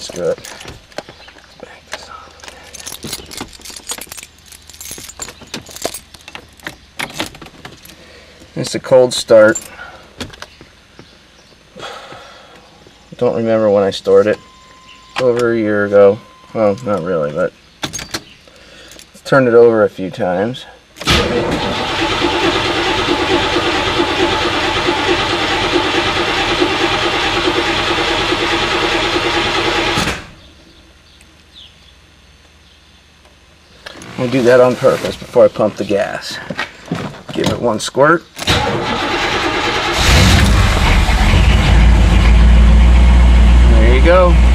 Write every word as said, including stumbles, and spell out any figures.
screw it. Back this off. It's a cold start. Don't remember when I stored it. Over a year ago. Well, not really, but let's turn it over a few times. I do that on purpose before I pump the gas. Give it one squirt. There you go.